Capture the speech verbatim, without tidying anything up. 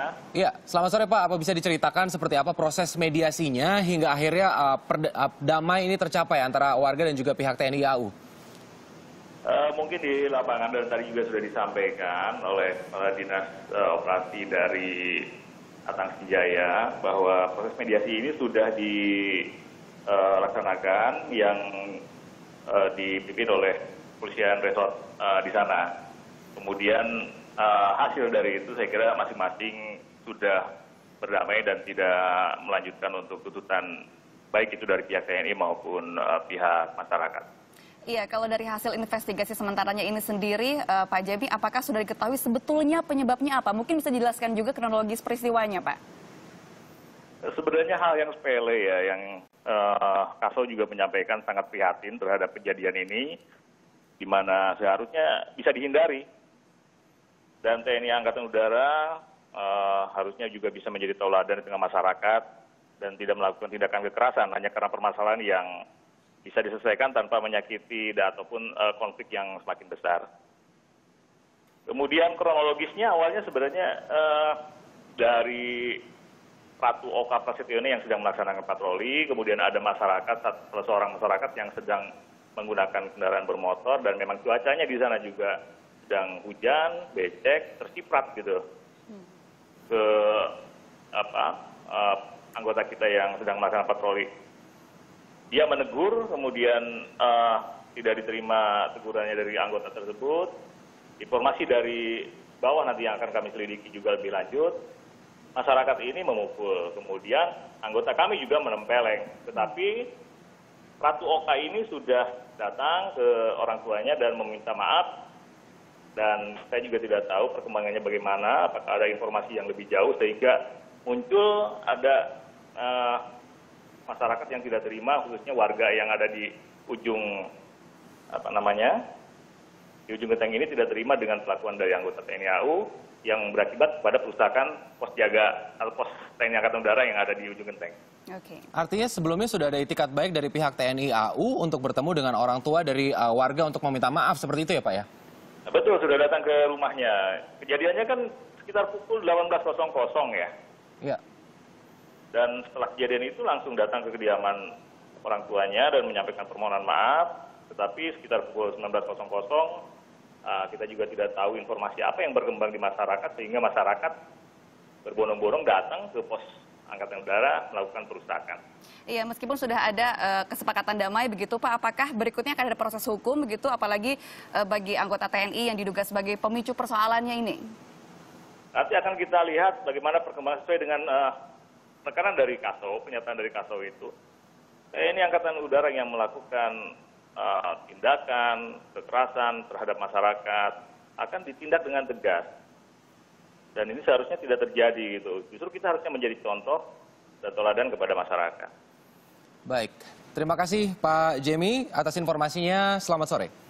Iya, selamat sore Pak. Apa bisa diceritakan seperti apa proses mediasinya hingga akhirnya uh, perda- uh, damai ini tercapai antara warga dan juga pihak T N I A U? Uh, mungkin di lapangan dan tadi juga sudah disampaikan oleh uh, dinas uh, operasi dari Atang Senjaya bahwa proses mediasi ini sudah dilaksanakan yang uh, dipimpin oleh kepolisian resort uh, di sana. Kemudian uh, hasil dari itu saya kira masing-masing sudah berdamai dan tidak melanjutkan untuk tuntutan baik itu dari pihak T N I maupun uh, pihak masyarakat. Iya, kalau dari hasil investigasi sementaranya ini sendiri, uh, Pak Jemi, apakah sudah diketahui sebetulnya penyebabnya apa? Mungkin bisa dijelaskan juga kronologis peristiwanya, Pak. Sebenarnya hal yang sepele ya, yang uh, Kaso juga menyampaikan sangat prihatin terhadap kejadian ini, di mana seharusnya bisa dihindari. Dan T N I Angkatan Udara uh, harusnya juga bisa menjadi tauladan di tengah masyarakat dan tidak melakukan tindakan kekerasan hanya karena permasalahan yang bisa diselesaikan tanpa menyakiti dan ataupun uh, konflik yang semakin besar. Kemudian kronologisnya awalnya sebenarnya uh, dari Ratu Oka Prasetyo yang sedang melaksanakan patroli, kemudian ada masyarakat, salah seorang masyarakat yang sedang menggunakan kendaraan bermotor dan memang cuacanya di sana juga sedang hujan, becek, tersiprat gitu ke apa uh, anggota kita yang sedang melaksanakan patroli. Dia menegur, kemudian uh, tidak diterima tegurannya dari anggota tersebut. Informasi dari bawah nanti yang akan kami selidiki juga lebih lanjut. Masyarakat ini memukul, kemudian anggota kami juga menempeleng. Tetapi Ratu Oka ini sudah datang ke orang tuanya dan meminta maaf. Dan saya juga tidak tahu perkembangannya bagaimana, apakah ada informasi yang lebih jauh sehingga muncul ada uh, masyarakat yang tidak terima, khususnya warga yang ada di ujung apa namanya di ujung genteng ini tidak terima dengan perlakuan dari anggota T N I A U yang berakibat pada perusakan pos jaga atau pos T N I Angkatan Udara yang ada di ujung genteng. Oke. Artinya sebelumnya sudah ada itikat baik dari pihak T N I A U untuk bertemu dengan orang tua dari uh, warga untuk meminta maaf seperti itu ya Pak ya? Betul, sudah datang ke rumahnya. Kejadiannya kan sekitar pukul delapan belas ya. Iya. Dan setelah kejadian itu langsung datang ke kediaman orang tuanya dan menyampaikan permohonan maaf. Tetapi sekitar pukul sembilan belas uh, kita juga tidak tahu informasi apa yang berkembang di masyarakat sehingga masyarakat berbondong-bondong datang ke pos Angkatan Udara melakukan perusakan. Iya, meskipun sudah ada uh, kesepakatan damai begitu Pak, apakah berikutnya akan ada proses hukum begitu, apalagi uh, bagi anggota T N I yang diduga sebagai pemicu persoalannya ini? Nanti akan kita lihat bagaimana perkembangan sesuai dengan uh, tekanan dari Kaso, pernyataan dari Kaso itu. Eh, ini Angkatan Udara yang melakukan uh, tindakan kekerasan terhadap masyarakat akan ditindak dengan tegas. Dan ini seharusnya tidak terjadi gitu. Justru kita harusnya menjadi contoh dan teladan kepada masyarakat. Baik, terima kasih Pak Jemi atas informasinya. Selamat sore.